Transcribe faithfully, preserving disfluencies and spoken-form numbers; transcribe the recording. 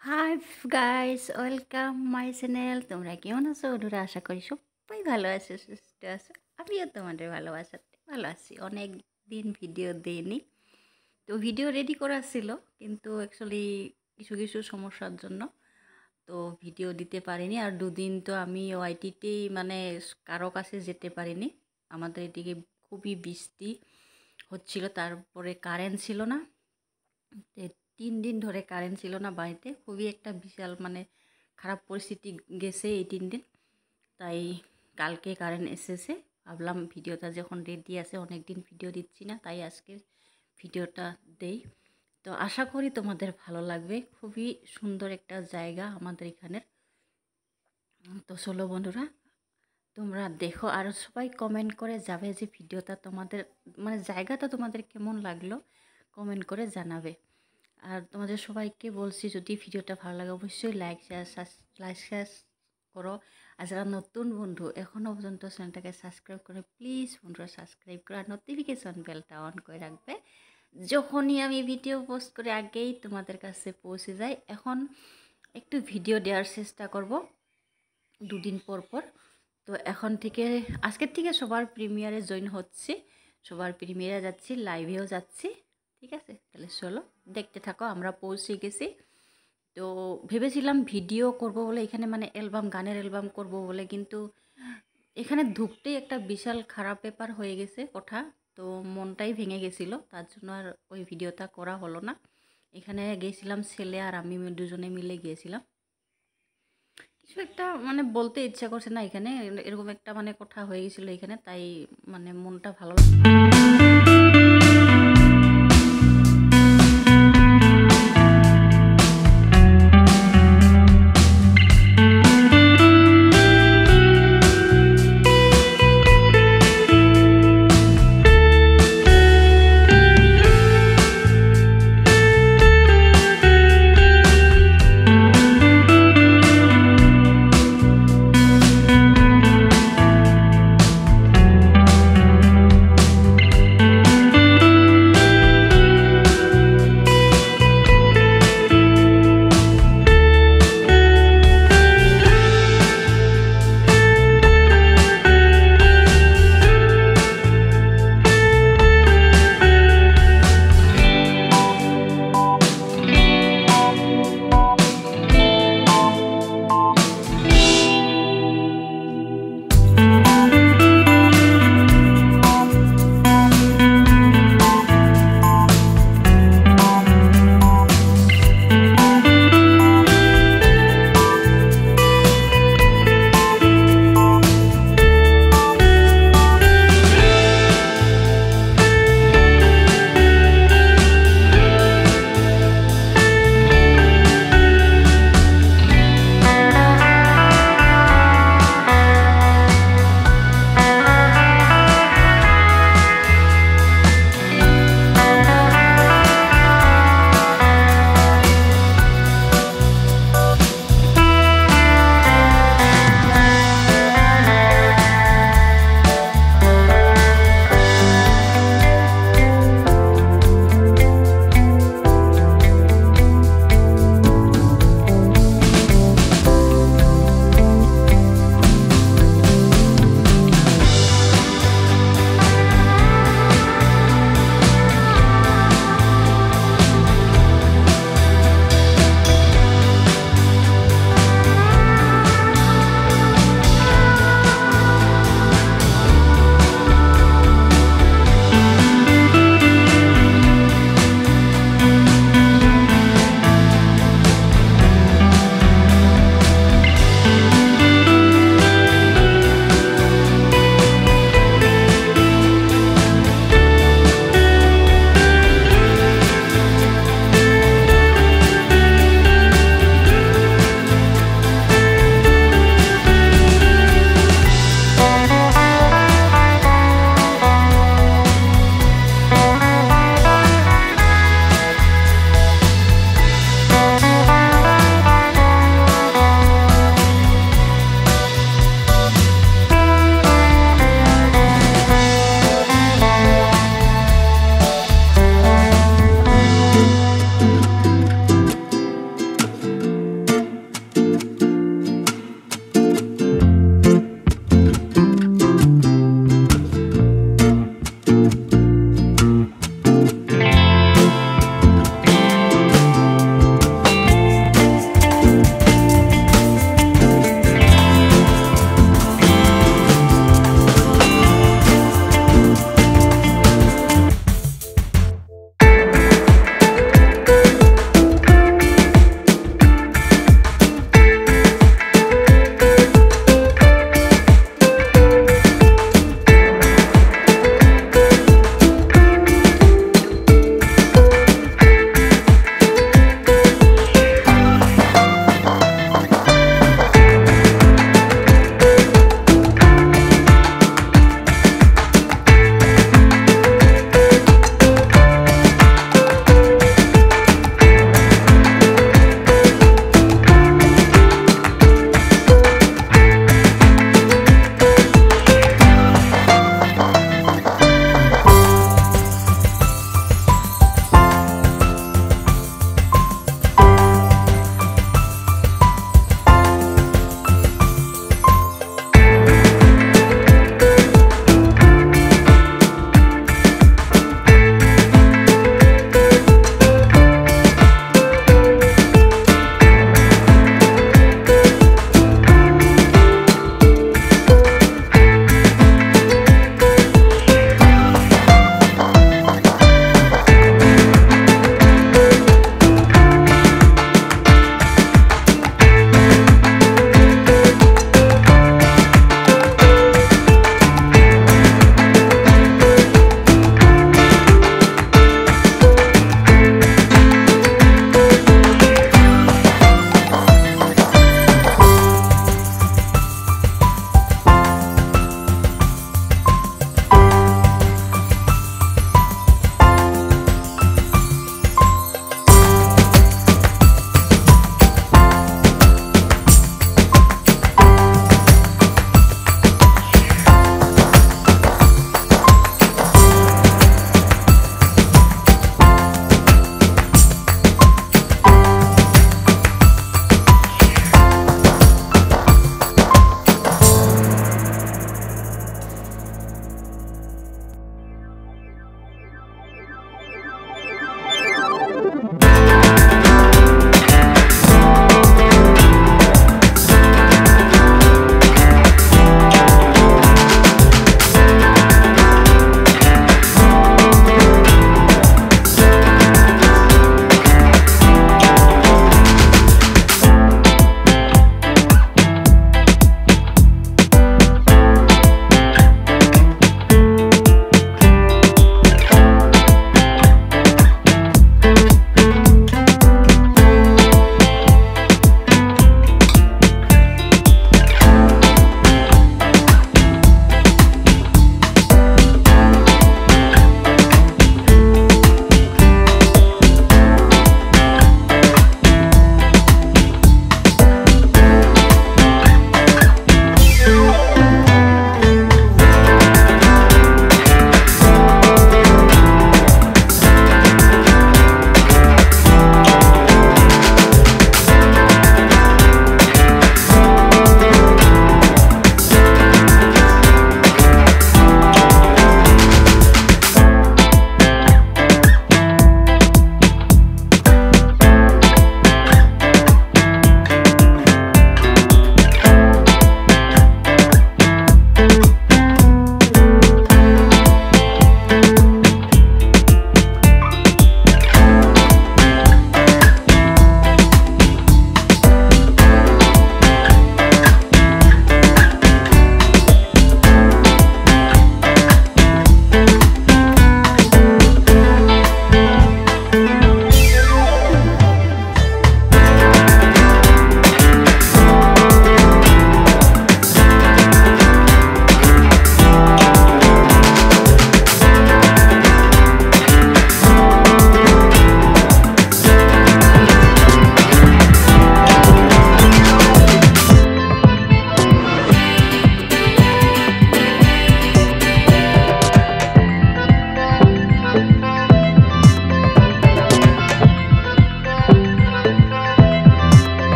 High guys, welcome my channel. তোমরা কেমন আছো বন্ধুরা? আশা করি সবাই ভালো আছো, সুস্থ আছো। আমিও তোমাদের ভালোবাসাতে ভালো আছি। অনেক দিন ভিডিও দিইনি, তো ভিডিও রেডি করা ছিল, কিন্তু অ্যাকচুয়ালি কিছু কিছু সমস্যার জন্য তো ভিডিও দিতে পারিনি। আর দুদিন তো আমি ওয়াইটিতেই মানে কারো কাছে যেতে পারিনি। আমাদের এদিকে খুবই বৃষ্টি হচ্ছিল, তারপরে কারেন্ট ছিল না। তে তিন দিন ধরে কারেন্ট ছিল না বাড়িতে। খুবই একটা বিশাল মানে খারাপ পরিস্থিতি গেছে এই তিন দিন। তাই কালকে কারেন্ট এসেছে, ভাবলাম ভিডিওটা যখন রেডি আছে, অনেক দিন ভিডিও দিচ্ছি না, তাই আজকে ভিডিওটা দেই। তো আশা করি তোমাদের ভালো লাগবে। খুবই সুন্দর একটা জায়গা আমাদের এখানের। তো চলো বন্ধুরা, তোমরা দেখো আর সবাই কমেন্ট করে যাবে যে ভিডিওটা তোমাদের মানে জায়গাটা তোমাদের কেমন লাগলো, কমেন্ট করে জানাবে। আর তোমাদের সবাইকে বলছি, যদি ভিডিওটা ভালো লাগে অবশ্যই লাইক শেয়ার লাইক শেয়ার করো। আর যারা নতুন বন্ধু এখনও পর্যন্ত চ্যানেলটাকে সাবস্ক্রাইব করে, প্লিজ বন্ধুরা সাবস্ক্রাইব করে আর নোটিফিকেশন বেলটা অন করে রাখবে। যখনই আমি ভিডিও পোস্ট করে আগেই তোমাদের কাছে পৌঁছে যায়। এখন একটু ভিডিও দেওয়ার চেষ্টা করব দুদিন পর পর। তো এখন থেকে আজকের থেকে সবার প্রিমিয়ারে জয়েন হচ্ছে, সবার প্রিমিয়ারে যাচ্ছি, লাইভেও যাচ্ছি। ঠিক আছে, তাহলে চলো দেখতে থাকো। আমরা পৌঁছে গেছি। তো ভেবেছিলাম ভিডিও করব বলে, এখানে মানে অ্যালবাম, গানের অ্যালবাম করব বলে, কিন্তু এখানে ঢুকতেই একটা বিশাল খারাপ ব্যাপার হয়ে গেছে কথা। তো মনটাই ভেঙে গেছিলো, তার জন্য আর ওই ভিডিওটা করা হলো না। এখানে গিয়েছিলাম, ছেলে আর আমি দুজনে মিলে গিয়েছিলাম। কিছু একটা মানে বলতে ইচ্ছা করছে না এখানে, এরকম একটা মানে কথা হয়ে গেছিলো এখানে, তাই মানে মনটা ভালো লাগছে।